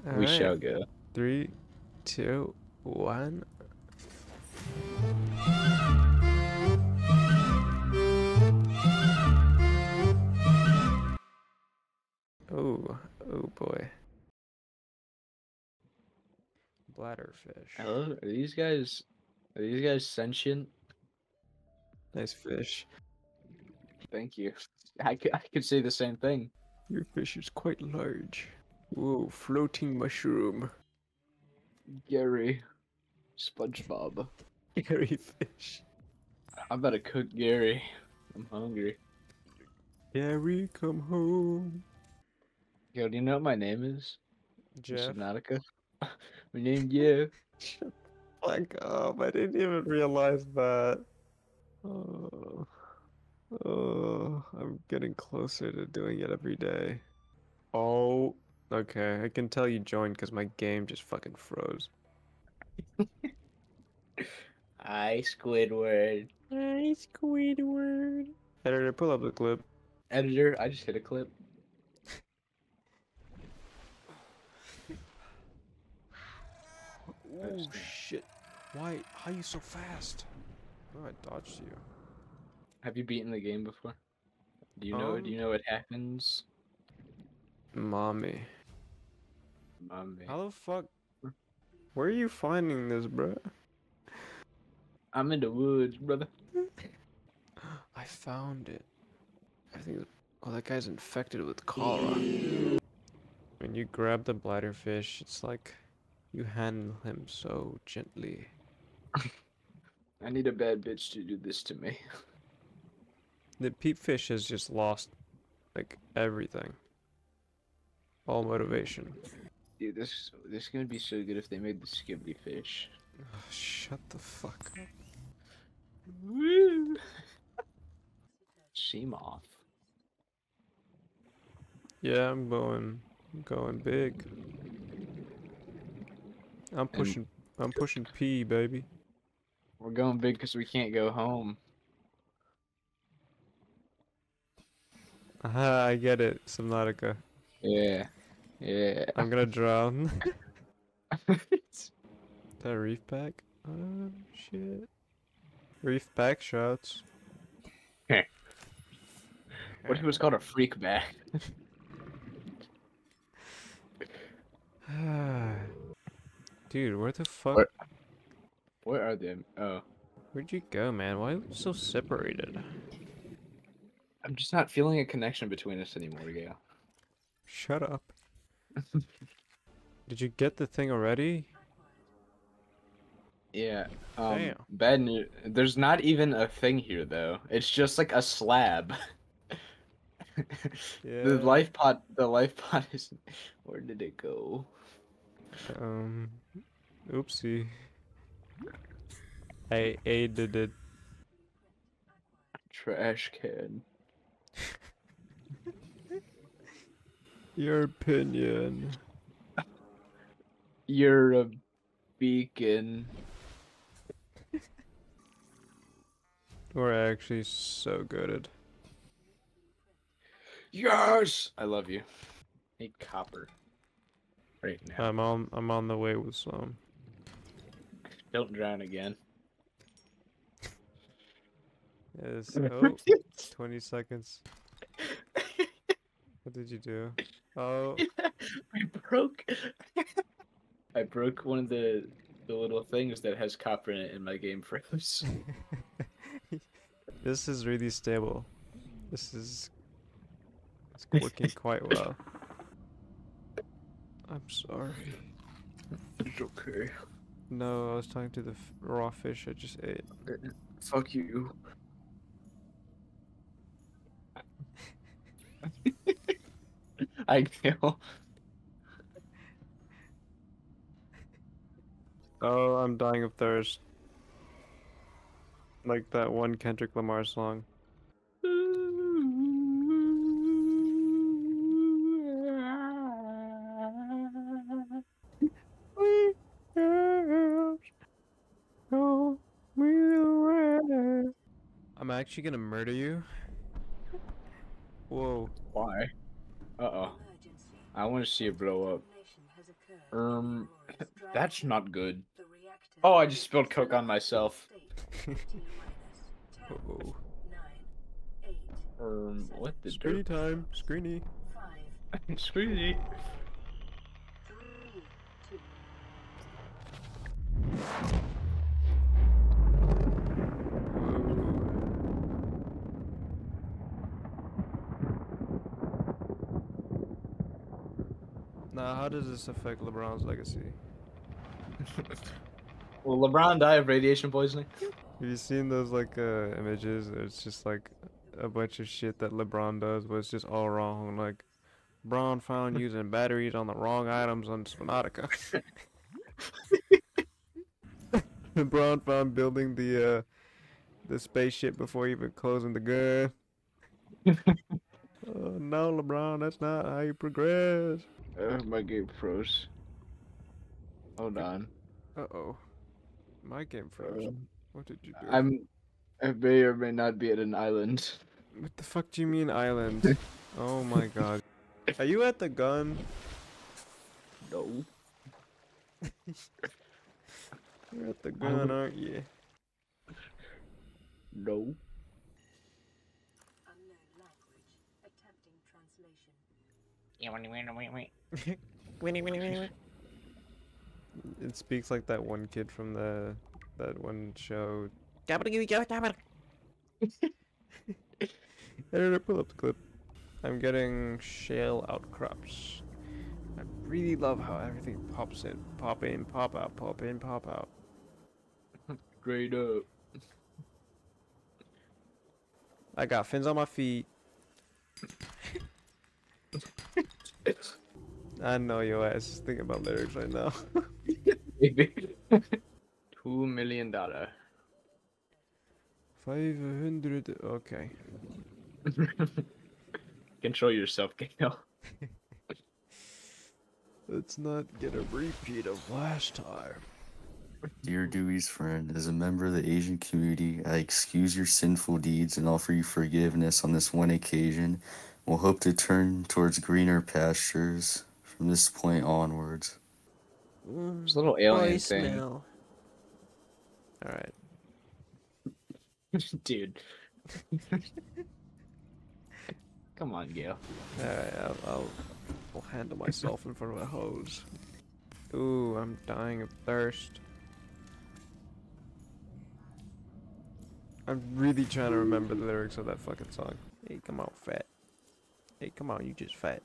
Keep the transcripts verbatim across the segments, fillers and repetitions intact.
All We right. shall go. Three, two, one. Oh, oh boy. Bladderfish. Hello? Are these guys are these guys sentient? Nice fish. Thank you. I could, I could say the same thing. Your fish is quite large. Whoa, floating mushroom. Gary. SpongeBob. Hairy fish. I'm about to cook Gary. I'm hungry. Gary, come home. Yo, do you know what my name is? Jeff. Subnautica. My name Jeff. Shut the fuck up. I didn't even realize that. Oh, oh, I'm getting closer to doing it every day. Oh, okay. I can tell you joined because my game just fucking froze. Hi, Squidward. Hi, Squidward. Editor, pull up the clip. Editor, I just hit a clip. Oh shit. Why? How you so fast? Oh, I dodged you. Have you beaten the game before? Do you know Um, do you know what happens? Mommy. Mommy. How the fuck? Where are you finding this, bruh? I'm in the woods, brother. I found it. I think. Oh, that guy's infected with cholera. When you grab the bladderfish, it's like you handle him so gently. I need a bad bitch to do this to me. The peepfish has just lost, like, everything. All motivation. Dude, this this is gonna be so good if they made the Skibbly fish. Oh, shut the fuck up. Woo! Seamoth. Yeah, I'm going, I'm going big. I'm pushing, I'm pushing P, baby. We're going big because we can't go home. Aha, I get it, Subnautica. Yeah, yeah. I'm gonna drown. Is that a reef pack? Oh, shit. Reef pack shots. What if it was called a freak back? Dude, where the fuck? Where, where are they? Oh. Where'd you go, man? Why are we so separated? I'm just not feeling a connection between us anymore, yeah. Shut up. Did you get the thing already? Yeah. Um, Damn. bad news. There's not even a thing here, though. It's just like a slab. Yeah. The life pod, the life pod is. Where did it go? Um. Oopsie. I aided it. Trash can. Your opinion. You're a beacon. We're actually so good at. Yes! I love you. I need copper. Right now. I'm on. I'm on the way with some. Don't drown again. Yes. Oh. twenty seconds. What did you do? Oh. I broke. I broke one of the the little things that has copper in it, and my game froze. This is really stable. This is. It's working quite well. I'm sorry. It's okay. No, I was talking to the f raw fish I just ate. Fuck you. I know. Oh, I'm dying of thirst. Like that one Kendrick Lamar song. I'm actually gonna murder you. Whoa. Why? Uh oh. I want to see it blow up. Um, that's not good. Oh, I just spilled Coke on myself. Uh-oh. Um, what the Screeny dirt? time. Screeny. Screeny. Now, how does this affect LeBron's legacy? Will LeBron die of radiation poisoning? Have you seen those like uh, images? It's just like a bunch of shit that LeBron does, but it's just all wrong. Like, LeBron found using batteries on the wrong items on Subnautica. LeBron found building the uh, the spaceship before even closing the gun. Oh no, LeBron, that's not how you progress. Uh, my game froze. Hold on. Uh oh, my game froze. Uh, What did you do? I'm. I may or may not be at an island. What the fuck do you mean island? Oh my god. Are you at the gun? No. You're at the gun, aren't you? No. It speaks like that one kid from the that one show. Editor, pull up the clip. I'm getting shale outcrops. I really love how everything pops in, pop in, pop out, pop in, pop out. Straight up. I got fins on my feet. I know your ass is thinking about lyrics right now. Maybe. Two million dollar. Five hundred. Okay. Control yourself, Gail. Let's not get a repeat of last time. Dear Dewey's friend, as a member of the Asian community, I excuse your sinful deeds and offer you forgiveness on this one occasion. We'll hope to turn towards greener pastures from this point onwards. There's a little alien thing. Alright. Dude. Come on, Gail. Alright, I'll, I'll, I'll handle myself in front of a hose. Ooh, I'm dying of thirst. I'm really trying to remember the lyrics of that fucking song. Hey, come on, fat. Hey, come on, you just fat.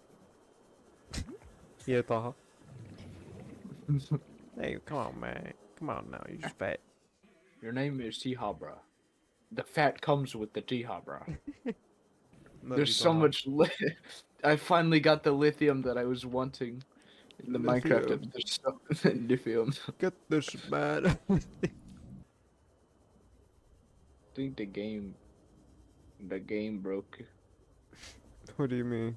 Yeah, Taha. Hey, come on, man. Come on now, you just fat. Your name is T-Habra. The fat comes with the T-Habra. Love There's you, so Taha. much li I finally got the lithium that I was wanting in the Minecraft. Lithium. There's so lithium. Get this, man. I think the game, the game broke. What do you mean?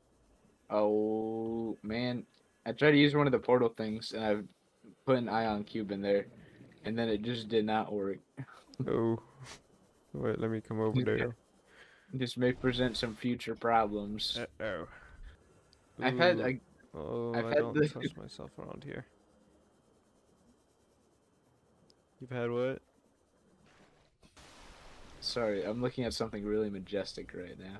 Oh man, I tried to use one of the portal things and I put an ion cube in there, and then it just did not work. Oh. Wait, let me come over there. This may present some future problems. Uh-oh. I've had Ooh. I, Oh, I've I had don't the- trust myself around here. You've had what? sorry, I'm looking at something really majestic right now.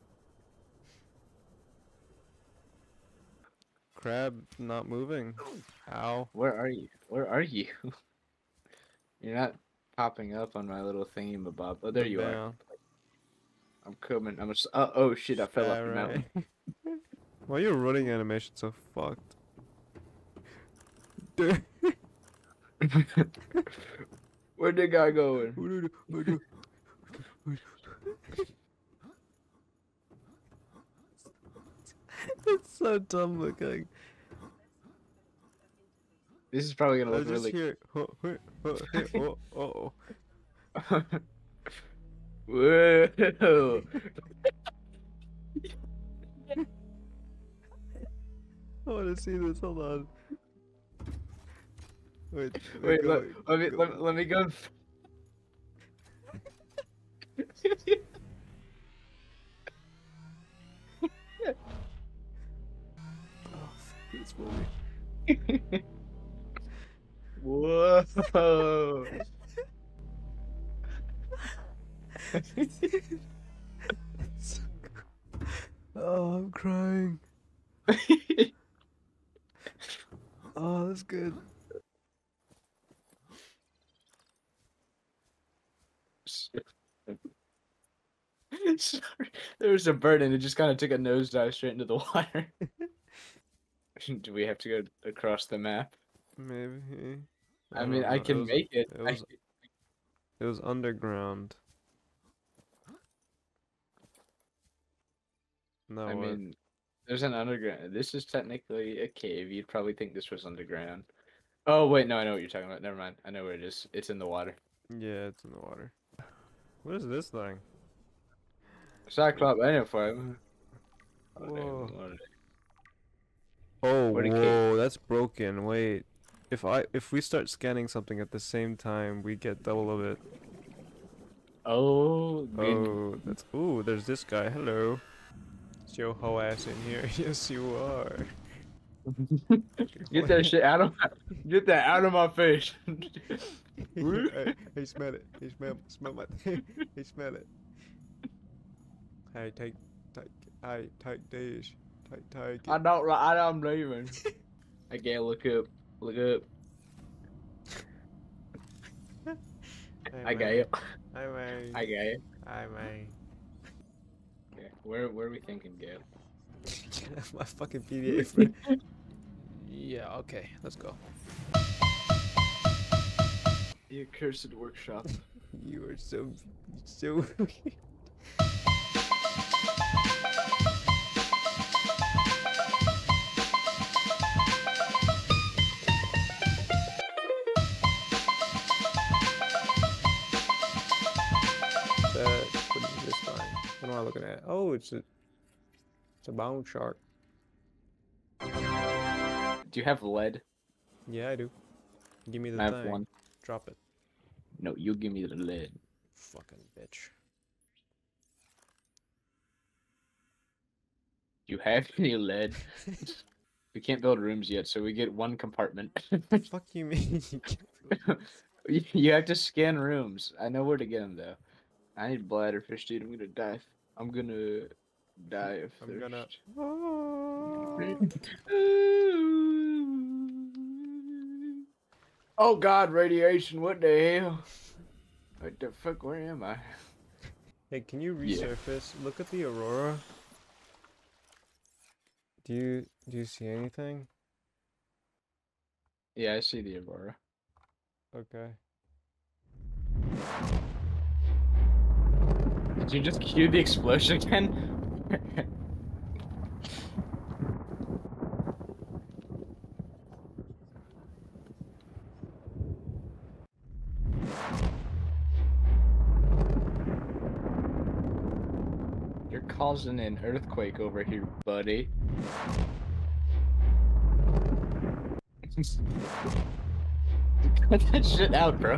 Crab not moving. Ow. Where are you? Where are you? You're not popping up on my little thingy bob. Oh, there Look you are. down. I'm coming. I'm. A, uh, oh shit! I fell off the Alright. mountain. Why are your running animation so fucked? Dude. Where'd the guy going? It's so dumb looking. This is probably gonna I look just really. hear. Oh, oh, oh, oh, oh, Whoa! I want to see this. Hold on. Wait, Wait, go, let, let me go. let, let me go. Oh, it's moving. Whoa. Oh, I'm crying. Oh, that's good. Sorry. There was a bird and it just kind of took a nosedive straight into the water. Do we have to go across the map? Maybe. I mean, don't I know. can was, make it. It I- was, it was underground. No, I what? mean, there's an underground. This is technically a cave. You'd probably think this was underground. Oh, wait, no, I know what you're talking about. Never mind. I know where it is. It's in the water. Yeah, it's in the water. What is this thing? Cyclops uniform. Whoa. Whoa. Oh, Where'd it whoa, that's broken. Wait. If I if we start scanning something at the same time, we get double of it. Oh, green. Oh, that's ooh, there's this guy. Hello. Is your hoe ass in here? Yes, you are. Get that shit out of my, get that out of my face. Hey, hey, smell it. Hey, smell, smell my thing. Hey, smell it. Hey, take, take, hey, take this. Take, take I it. don't like. I don't leaving. I can't look up. Look up. Hey, I got man. it. Hi, man. I got it. Hi, man. Okay. Where where are we thinking, Gail? My fucking P D A friend. Yeah, okay, let's go. The accursed workshop. You are so, so weird. That, what is this thing? What am I looking at? Oh, it's a, it's a bone shark. Do you have lead? Yeah, I do. Give me the I have thing. one. Drop it. No, you give me the lead. Fucking bitch. Do you have any lead? We can't build rooms yet, so we get one compartment. Fuck you mean? You can't- You you have to scan rooms. I know where to get them though. I need bladderfish, dude. I'm gonna die. If, I'm gonna die of I'm gonna. thirst. Oh God, radiation! What the hell? What the fuck? Where am I? Hey, can you Yeah. resurface? Look at the aurora. Do you do you see anything? Yeah, I see the aurora. Okay. Did you just cue the explosion again? You're causing an earthquake over here, buddy. Cut that shit out, bro.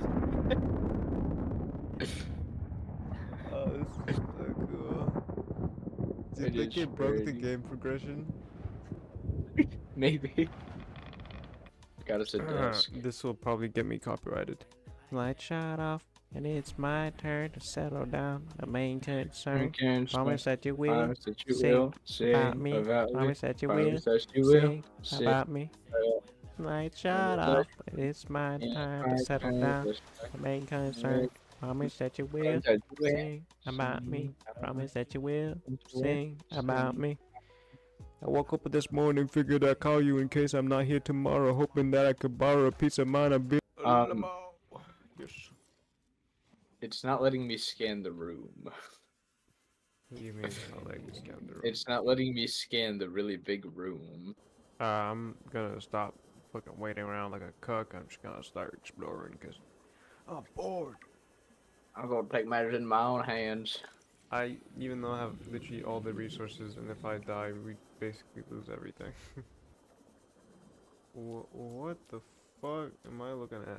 Oh, this is so cool. Do you It think is it broke the pretty. game progression? Maybe. Got us a desk. This will probably get me copyrighted. Light shut off, and it's my turn to settle down. The main concern. Promise that you will Promise that you sing will sing about me. about me. Promise that you will Promise that you will sing sing about me. Light shut about off, and it's my time to settle down. The main concern. Promise that you will Promise that you will sing about me. Promise that you will sing about me. I woke up this morning, figured I'd call you in case I'm not here tomorrow, hoping that I could borrow a piece of mine. I've been. Um, Yes. It's not letting me scan the room. What do you mean? I'll let you scan the room. It's not letting me scan the really big room. Uh, I'm gonna stop fucking waiting around like a cuck. I'm just gonna start exploring because I'm bored. I'm gonna take matters in my own hands. I, even though I have literally all the resources, and if I die, we basically lose everything. Wh- what the fuck am I looking at?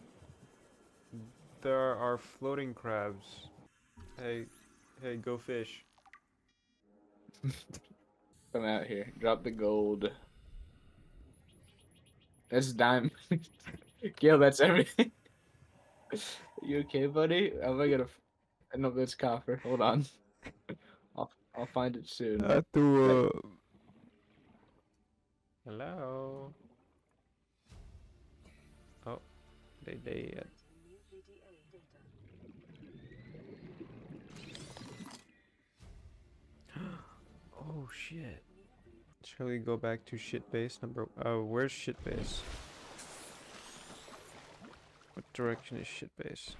There are floating crabs. Hey, hey, go fish. Come out here. Drop the gold. That's dime. Gil, that's everything. You okay, buddy? Am I gonna? No, that's copper. Hold on. I'll I'll find it soon. I have to. Uh... Hello. Oh, they dead. Oh shit. Shall we go back to shit base number? Oh, where's shit base? What direction is shit base?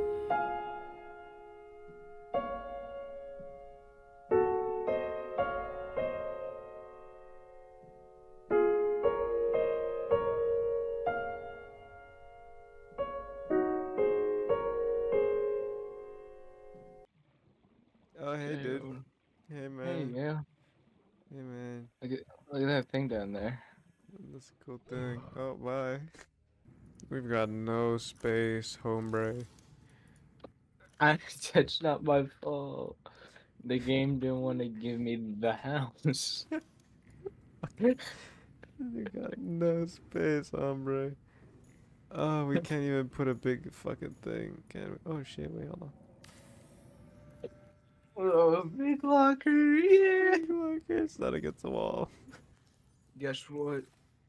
Oh, hey, Hey, dude. um, Hey, Hey, man. yeah. Hey, man. Look at, look at that thing down there. That's a cool thing. Oh, bye. We've got no space, hombre. I, that's not my fault. The game didn't want to give me the house. We got no space, hombre. Oh, we can't even put a big fucking thing, can we? Oh shit, wait, hold on. Oh, big locker, yeah. Big locker, it's not against the wall. Guess what?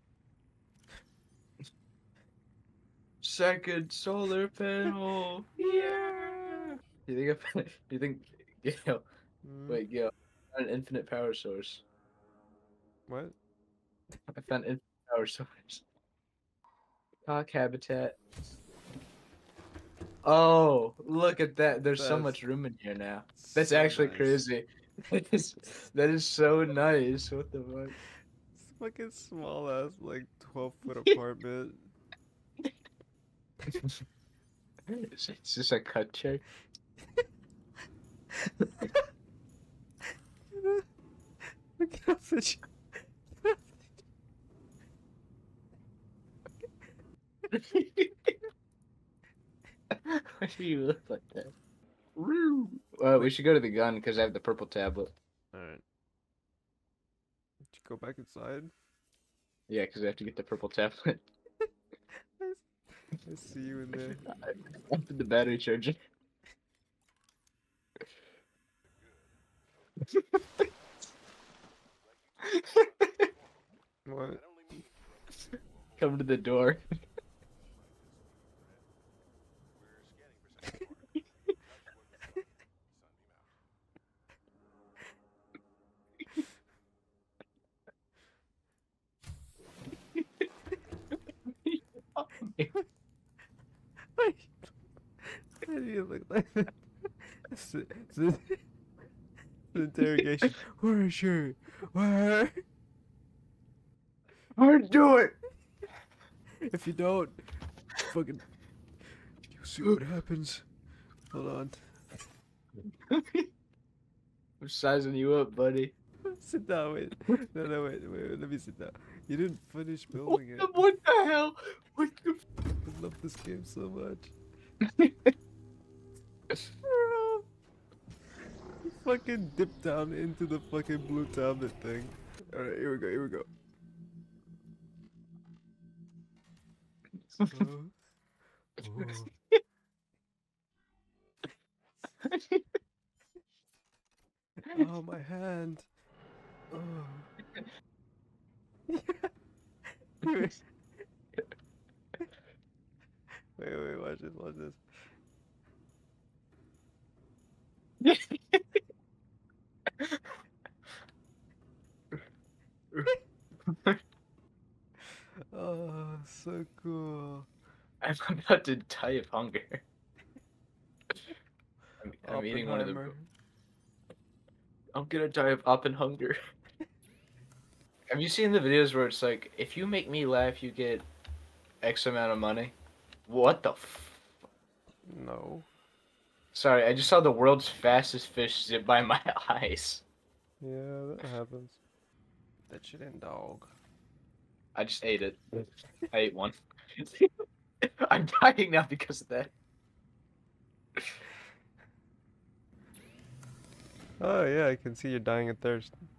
Second solar panel. Yeah. Do you think? I, do you think? Gil, Hmm? wait, Gil. I found an infinite power source. What? I found infinite power source. Cock habitat. Oh, look at that! There's so That's much room in here now. That's so actually nice. crazy. That is, that is so nice. What the fuck? It's fucking small ass, like twelve foot apartment. It's it's just a cut check. Look at how much. Why do you look like that? Well, we should go to the gun because I have the purple tablet. Alright. Did you go back inside? Yeah, because I have to get the purple tablet. I see you in there. I put the battery charger. What? Come to the door. Why do you look like that? It's, a- it's, a- it's an interrogation. Where's she? Where? Hard do it. If you don't, fucking, you'll see what happens. Hold on. I'm sizing you up, buddy. Sit down, wait. No, no, wait, wait, wait, let me sit down. You didn't finish What building the, it. what the hell? What the? I love this game so much. F- Bro. You fucking dip down into the fucking blue tablet thing. Alright, here we go, here we go. Oh. Oh. Oh, my hand. Oh. wait, wait, watch this, watch this. Oh, so cool. I'm about to die of hunger. I'm, I'm eating one of the. Oppenheimer. I'm gonna die of up and hunger. Have you seen the videos where it's like, if you make me laugh, you get X amount of money? What the f- No. Sorry, I just saw the world's fastest fish zip by my eyes. Yeah, that happens. That shit ain't dog. I just ate it. I ate one. I'm dying now because of that. Oh yeah, I can see you're dying of thirst.